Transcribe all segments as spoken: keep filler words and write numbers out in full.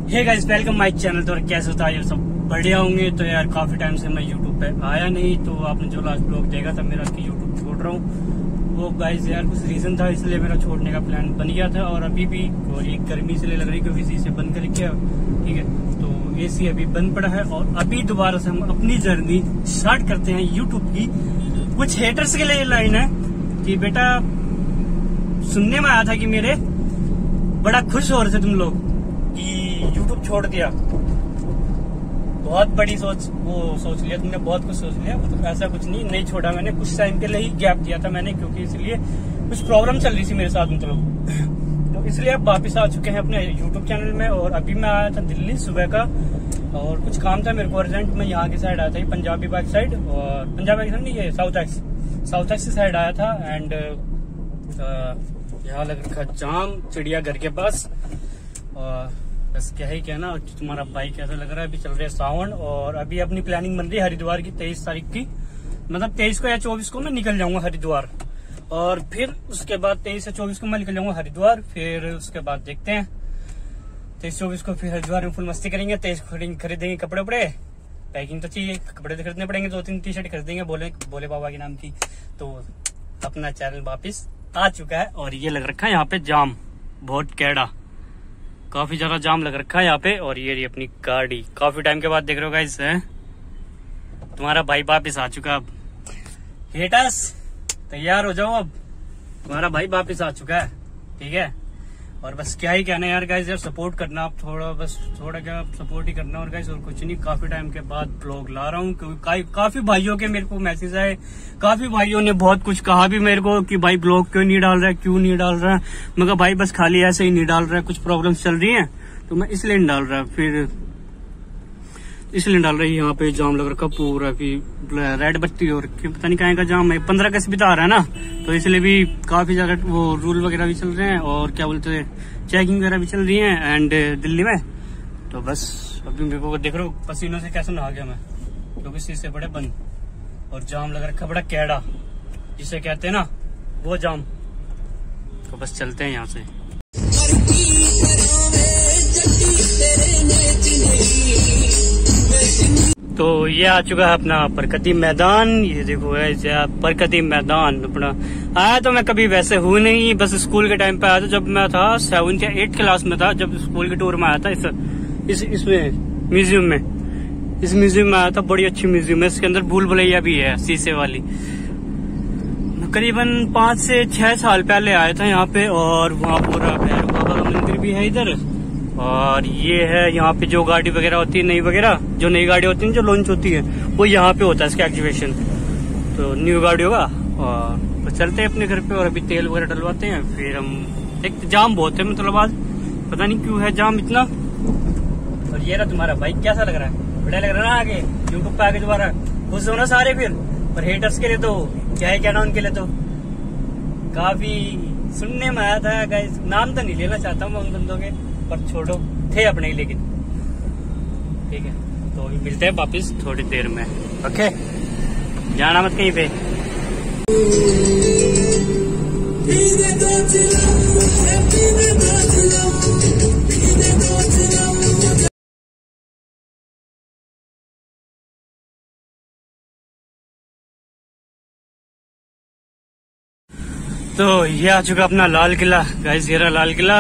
Hey guys, welcome my channel. तो कैसे होता है, सब बढ़िया होंगे। तो यार काफी टाइम से मैं यूट्यूब पे आया नहीं, तो आपने जो लास्ट ब्लॉग देखा था मेरा कि यूट्यूब छोड़ रहा हूँ, वो गाइस यार कुछ रीजन था, इसलिए मेरा छोड़ने का प्लान बन गया था। और अभी भी और ये गर्मी इसलिए लग रही क्योंकि इसी से बंद कर किया, ठीक है। तो एसी अभी बंद पड़ा है और अभी दोबारा से हम अपनी जर्नी स्टार्ट करते हैं यूट्यूब की। कुछ हेटर्स के लिए लाइन है कि बेटा, सुनने में आया था कि मेरे बड़ा खुश हो रहे थे तुम लोग कि यूट्यूब छोड़ दिया। बहुत बड़ी सोच वो सोच लिया तुमने, बहुत कुछ सोच लिया। तो ऐसा कुछ नहीं नहीं छोड़ा मैंने, कुछ टाइम के लिए ही गैप दिया था मैंने, क्योंकि इसलिए कुछ प्रॉब्लम चल रही थी मेरे साथ मतलब। तो इसलिए अब वापिस आ चुके हैं अपने यूट्यूब चैनल में। और अभी मैं आया था दिल्ली सुबह का, और कुछ काम था मेरे को अर्जेंट। मैं यहाँ की साइड आया था, पंजाबी बाइक साइड, और पंजाबी साइड नहीं, ये साउथ एक्स साउथ एक्स की साइड आया था। एंड यहाँ लग रखा जाम चिड़ियाघर के पास। और बस क्या ही कहना, तुम्हारा बाइक कैसा लग रहा है। अभी चल रहे हैं सावन, और अभी अपनी प्लानिंग बन रही है हरिद्वार की तेईस तारीख की, मतलब तेईस को या चौबीस को मैं निकल जाऊंगा हरिद्वार। और फिर उसके बाद तेईस से चौबीस को मैं निकल जाऊंगा हरिद्वार। फिर उसके बाद देखते हैं, तेईस चौबीस को फिर हरिद्वार में फुल मस्ती करेंगे। तेईस खरीदेंगे कपड़े उपड़े, पैकिंग तो चाहिए, कपड़े तो खरीदने पड़ेंगे, दो तीन टी शर्ट खरीदेंगे बोले बोले बाबा के नाम की। तो अपना चैनल वापिस आ चुका है। और ये लग रखा है यहाँ पे जाम, बहुत कैड़ा, काफी ज्यादा जाम लग रखा है यहाँ पे। और ये रही अपनी गाड़ी, काफी टाइम के बाद देख रहे हो गाइस, है तुम्हारा भाई वापिस आ चुका। अब हेटर्स तैयार हो जाओ, अब तुम्हारा भाई वापिस आ चुका है, ठीक है। और बस क्या ही कहना है यार गाइस, यार सपोर्ट करना आप थोड़ा, बस थोड़ा क्या सपोर्ट ही करना। और गाइस और कुछ नहीं, काफी टाइम के बाद ब्लॉग ला रहा हूँ क्योंकि काफी भाइयों के मेरे को मैसेज आए, काफी भाइयों ने बहुत कुछ कहा भी मेरे को कि भाई ब्लॉग क्यों नहीं डाल रहा है, क्यों नहीं डाल रहा है। मैं कहा भाई बस खाली ऐसे ही नहीं डाल रहा है, कुछ प्रॉब्लम्स चल रही है तो मैं इसलिए नहीं डाल रहा। फिर इसलिए डाल रही है, यहाँ पे जाम लग रखा पूरा, कि रेड बत्ती हो रखी, पता नहीं कहीं का जाम है। पंद्रह अगस्त भी तो आ रहा है ना, तो इसलिए भी काफी ज्यादा वो रूल वगैरह भी चल रहे हैं, और क्या बोलते हैं चेकिंग वगैरह भी चल रही है एंड दिल्ली में। तो बस अभी मेरे को देख रहा हूँ पसीनों से कैसे नहा गया मैं, क्योंकि शीशे बड़े बंद और जाम लग रखा बड़ा कैड़ा, जिसे कहते हैं ना वो जाम। तो बस चलते हैं यहाँ से। तो ये आ चुका है अपना प्रगति मैदान। ये देखो है प्रगति मैदान अपना। आया तो मैं कभी वैसे हूँ नहीं, बस स्कूल के टाइम पे आया था, जब मैं था सेवन्थ या एट्थ क्लास में था, जब स्कूल के टूर में आया था इस इस इसमें म्यूजियम में। इस म्यूजियम में आया था, बड़ी अच्छी म्यूजियम है, इसके अंदर भूल भुलैया भी है शीशे वाली। करीबन पाँच से छह साल पहले आया था यहाँ पे। और वहाँ पूरा भैरव बाबा का मंदिर भी है इधर। और ये है यहाँ पे जो गाड़ी वगैरह होती है, नई वगैरह जो नई गाड़ी होती है जो लॉन्च होती है, वो यहाँ पे होता है इसका एक्टिवेशन। तो न्यू गाड़ी होगा। और तो चलते हैं अपने घर पे, और अभी तेल वगैरह डलवाते हैं, फिर हम। एक जाम बहुत है मतलब आज, पता नहीं क्यों है जाम इतना। और ये रहा तुम्हारा बाइक, कैसा लग रहा है? बढ़िया लग रहा है ना? आगे यूट्यूब पे आगे दोबारा खुश हो ना सारे फिर। और हेटर्स के लिए तो क्या ही कहना, उनके लिए तो काफी सुनने में आया था गाइस। नाम तो नहीं लेना चाहता हूँ उन बंदों के, पर छोड़ो, थे अपने ही, लेकिन ठीक है। तो मिलते हैं वापिस थोड़ी देर में, ओके। जाना मत कहीं पे। तो ये आ चुका अपना लाल किला गाइस, ये रहा लाल किला।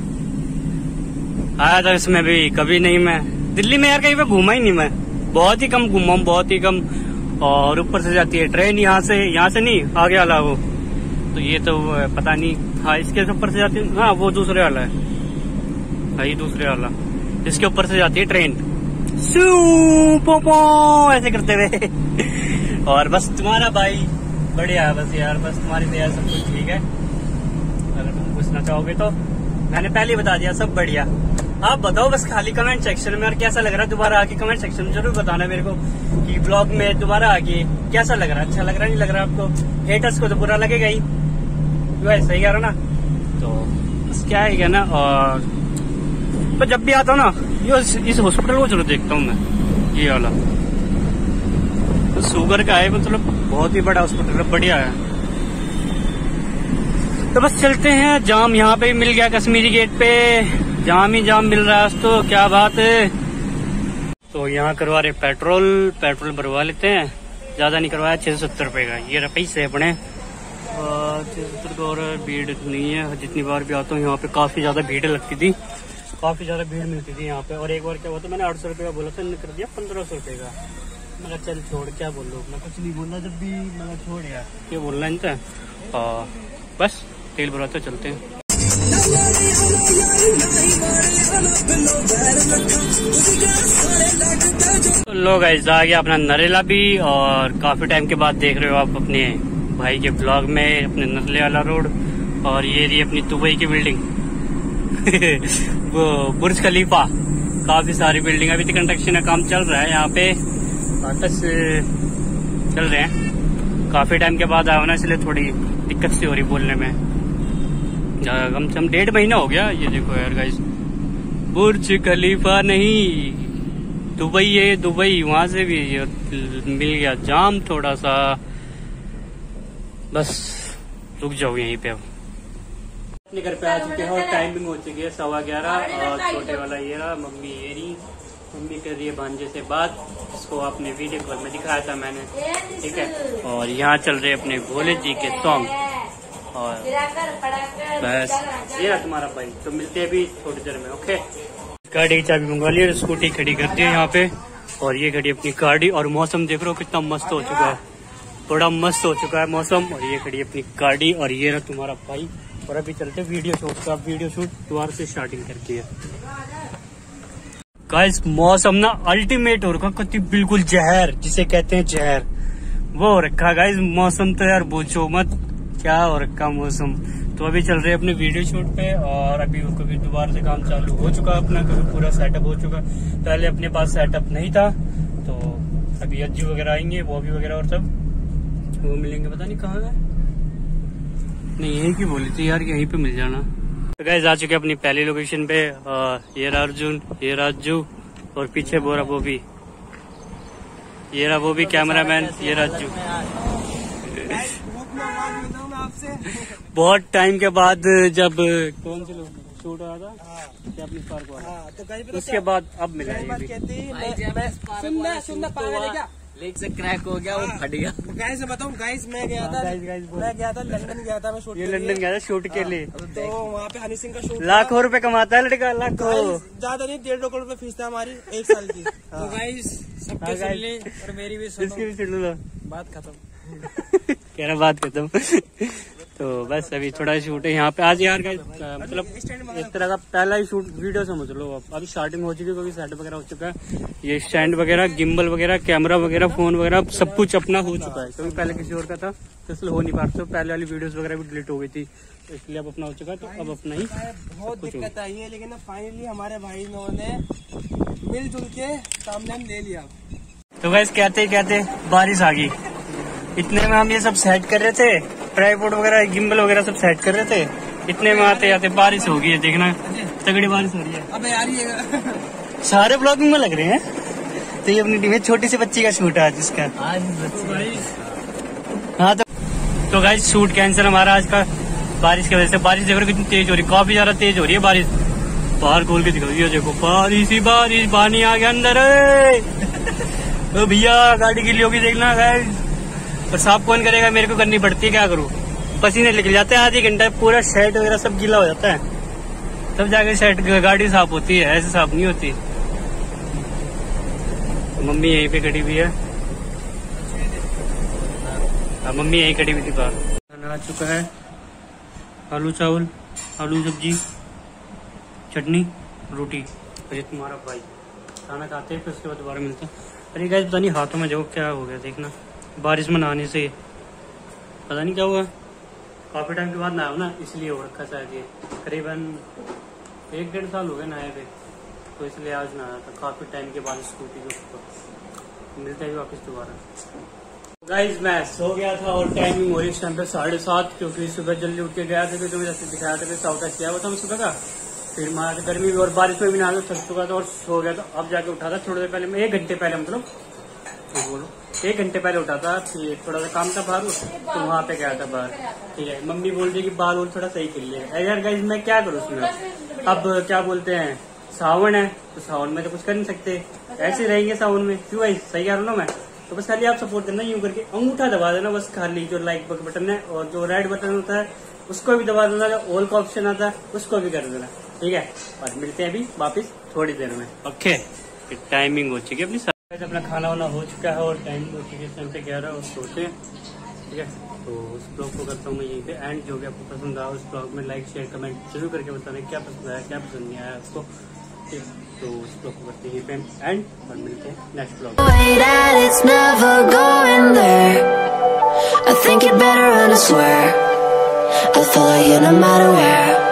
आया था इसमें भी कभी नहीं, मैं दिल्ली में यार कहीं पे घूमा ही नहीं, मैं बहुत ही कम घूमा हूँ, बहुत ही कम। और ऊपर से जाती है ट्रेन यहाँ से, यहाँ से नहीं आगे वाला वो, तो ये तो पता नहीं। हाँ इसके ऊपर से जाती है, हाँ वो दूसरे वाला है, हाँ ये दूसरे वाला, इसके ऊपर से जाती है ट्रेन सू पोपो ऐसे करते हुए। और बस तुम्हारा भाई बढ़िया है, बस यार बस तुम्हारी दया सब कुछ ठीक है। अगर तुम पूछना चाहोगे तो मैंने पहले बता दिया, सब बढ़िया। आप बताओ बस खाली कमेंट सेक्शन में, और कैसा लग रहा है दोबारा आके कमेंट सेक्शन में जरूर बताना मेरे को कि ब्लॉग में दोबारा आके कैसा लग रहा है, अच्छा लग रहा है नहीं लग रहा आपको। हेटर्स को तो बुरा लगेगा ही, सही कह रहा ना। तो बस क्या है ना। और तो जब भी आता हूँ ना, ये इस हॉस्पिटल को जरूर देखता हूँ मैं, ये वाला तो शुगर का है, मतलब बहुत ही बड़ा हॉस्पिटल है, बढ़िया है। तो बस चलते हैं, जाम यहाँ पे मिल गया कश्मीरी गेट पे। जाम ही जाम मिल रहा है आज तो, क्या बात है। तो यहाँ करवा रहे पेट्रोल, पेट्रोल भरवा लेते हैं। ज्यादा नहीं करवाया, छह सौ सत्तर रुपए का। ये रहा पैसे अपने छह सौ सत्तर का। और भीड़ नहीं है, जितनी बार भी आता हूँ यहाँ पे काफी ज्यादा भीड़ लगती थी, काफी ज्यादा भीड़ मिलती थी यहाँ पे। और एक बार क्या हुआ था, मैंने आठ सौ रुपए का बोला था, कर दिया पंद्रह सौ रुपए का। मैं चल छोड़, क्या बोलो, मैं कुछ नहीं बोलना जब भी, मैं छोड़ यार, क्या बोलना इनका। बस तेल भरवाते चलते हैं। तो लो गाइस, आ गया अपना नरेला भी। और काफी टाइम के बाद देख रहे हो आप अपने भाई के ब्लॉग में, अपने नरेला वाला रोड। और ये रही अपनी दुबई की बिल्डिंग वो बुर्ज खलीफा। काफी सारी बिल्डिंग, अभी तो कंस्ट्रक्शन का काम चल रहा है यहाँ पे, बस चल रहे हैं। काफी टाइम के बाद आया ना, इसलिए थोड़ी दिक्कत सी हो रही बोलने में। कम से कम डेढ़ महीना हो गया। ये देखो यार गाइस, बुर्ज खलीफा नहीं, दुबई है, दुबई। वहां से भी मिल गया जाम थोड़ा सा, बस रुक जाओ यहीं पे। अब अपने घर पे आ चुके हैं और टाइमिंग हो चुकी है सवा ग्यारह। और छोटे वाला ये रहा, मम्मी ये रही, मम्मी कर रही है भांजे से बात, इसको आपने वीडियो कॉल में दिखाया था मैंने, ठीक है। और यहाँ चल रहे अपने भोले जी के सॉन्ग। और बस ये रहा तुम्हारा भाई। तो मिलते हैं अभी थोड़ी देर में, ओके। गाड़ी की चाबी मंगवा ली और स्कूटी खड़ी कर दी है यहाँ पे। और ये खड़ी अपनी गाड़ी। और मौसम देख रहे हो कितना मस्त हो चुका है, थोड़ा मस्त हो चुका है मौसम। और ये खड़ी अपनी गाड़ी। और ये रहा तुम्हारा भाई। और अभी चलते वीडियो शूट का, वीडियो शूट दोबारा से स्टार्टिंग करती है। गाइस मौसम ना अल्टीमेट हो रखा, कति बिल्कुल जहर, जिसे कहते हैं जहर, वो हो रखा गाइस मौसम। तो यार पूछो मत, क्या हो रखा मौसम। तो अभी चल रहे अपने वीडियो शूट पे। और अभी क्योंकि दोबारा से काम चालू हो चुका अपना, क्योंकि पूरा सेटअप हो चुका। पहले अपने पास सेटअप नहीं था, तो अभी अज्जू वगैरह आएंगे, बॉबी वगैरह और सब वो मिलेंगे, पता नहीं कहाँ है। नहीं यही की बोली थी यार, यहीं पे मिल जाना। तो गाइस आ चुके अपनी पहली लोकेशन पे। ये रहा अर्जुन, ये रहा अज्जू, और पीछे बोरा बॉबी, ये रहा वो भी कैमरामैन, ये रहा अज्जू। बहुत टाइम के बाद जब कौन सी शूट हुआ था, क्या अपनी पार्क वाला, उसके बाद अब मिला ये भी। सुनना सुनना पागल है क्या, लेग से क्रैक हो गया, वो फट गया। गाइस से बताऊं, गाइस मैं गया था, गाइस गाइस मैं गया था लंदन गया था मैं शूट, ये लंदन गया था शूट के लिए। तो वहाँ पे हनी सिंह का शूट, लाखों रुपए कमाता है लड़का, लाखों। ज्यादा नहीं, डेढ़ करोड़ रुपए फीस था हमारी एक साल की। तो गाइस सबके सुन ली और मेरी भी सुनो, इसकी भी सुन लो, बात खत्म। कह रहा बात खत्म। तो बस अभी थोड़ा शूट है यहाँ पे आज यार गाइस, मतलब एक तरह का पहला ही शूट वीडियो समझ लो। अब अभी स्टार्टिंग हो चुकी है, क्योंकि सेटअप वगैरह हो चुका है। ये स्टैंड वगैरह, गिम्बल वगैरह, कैमरा वगैरह, फोन वगैरह, सब कुछ अपना हो चुका है। क्योंकि पहले किसी और का था तो इसलिए हो नहीं पा रहा था, पहले वाली वीडियोस वगैरह भी डिलीट हो गई थी, इसलिए अब अपना हो चुका है। तो अब अपना ही बहुत दिक्कत आई है, लेकिन फाइनली हमारे भाई ने मिलजुल के सामने हम ले लिया। तो गाइस कहते कहते बारिश आ गई। इतने में हम ये सब सेट कर रहे थे, ट्राइपॉड वगैरह, गिम्बल वगैरह सब सेट कर रहे थे। इतने में आते आते बारिश हो गई है, देखना तगड़ी बारिश हो रही है। अबे यार ये सारे ब्लॉगिंग में लग रहे हैं। तो ये अपनी टीम है, छोटी सी बच्ची का शूट है आज इसका। हाँ तो तो गाइस शूट कैंसिल हमारा आज का, बारिश की वजह से। बारिश देखो कितनी तेज हो रही है, काफी ज्यादा तेज हो रही है बारिश। बाहर खोल के दिखा दिया, देखो बारिश ही बारिश, पानी आ गया अंदर। तो भैया गाड़ी गिली होगी देखना गाइस। और साफ कौन करेगा, मेरे को करनी पड़ती है, क्या करूँ। पसीने निकल जाते हैं, आधी घंटा पूरा शर्ट वगैरह सब गीला हो जाता है, तब जाके शर्ट गाड़ी साफ होती है, ऐसे साफ नहीं होती। तो मम्मी यहीं पे खड़ी हुई है, हाँ मम्मी यहीं खड़ी हुई थी बाहर। खाना आ चुका है, आलू चावल, आलू सब्जी, चटनी, रोटी। और ये तुम्हारा भाई खाना खाते हैं, फिर उसके बाद दोबारा मिलते हैं। अरे गाइस पता नहीं हाथों में जो क्या हो गया, देखना बारिश में नहाने से पता नहीं क्या हुआ। काफी टाइम के बाद नहाया ना, इसलिए हो रखा शायद ये। करीबन एक डेढ़ साल हो गए नहाए हुए, तो इसलिए आज नहाया था काफी टाइम के बाद स्कूटी के ऊपर। मिलते ही वापस दोबारा। गाइस मैं सो गया था और टाइमिंग हो रही इस टाइम पे साढ़े सात, क्योंकि सुबह जल्दी उठ के गया था, क्योंकि जैसे दिखाया था कि साउथ किया हुआ था मैं सुबह का। फिर मारा था गर्मी भी और बारिश में भी नहा, थक चुका था और सो गया था। अब जाके उठा था थोड़ी देर पहले, एक घंटे पहले मतलब तो बोलो एक घंटे पहले उठा था, फिर थोड़ा सा काम था बाहर, तो वहाँ पे गया था बाहर। ठीक है, मम्मी बोल रही कि बाल वोल थोड़ा सही कर लिया। यार गाइस मैं क्या करूँ उसमें, अब क्या बोलते हैं सावन है, तो सावन में तो कुछ कर नहीं सकते, ऐसे रहेंगे सावन में। क्यों भाई, सही कह रहा हूँ ना मैं? तो बस खाली आप सपोर्ट करना, यूं करके अंगूठा दबा देना बस, खाली जो लाइक बटन है और जो रेड बटन होता है उसको भी दबा देना, जो ऑल का ऑप्शन आता है उसको भी कर देना। ठीक है, और मिलते हैं अभी वापस थोड़ी देर में। ओके, टाइमिंग हो चुकी है अपनी, अपना खाना वाना हो चुका है और टाइम हो चुकी है इस टाइम पे ग्यारह और सोते हैं। ठीक है, तो उस ब्लॉग को करता हूँ मैं यहीं पे एंड। जो भी आपको पसंद आया उस ब्लॉग में लाइक शेयर कमेंट जरूर करके बताना क्या पसंद आया क्या पसंद नहीं आया उसको। ठीक, तो उस ब्लॉग को करते हैं यहीं पे एंड और मिलते हैं next blog. I think it better, and I swear I'll follow you no matter where.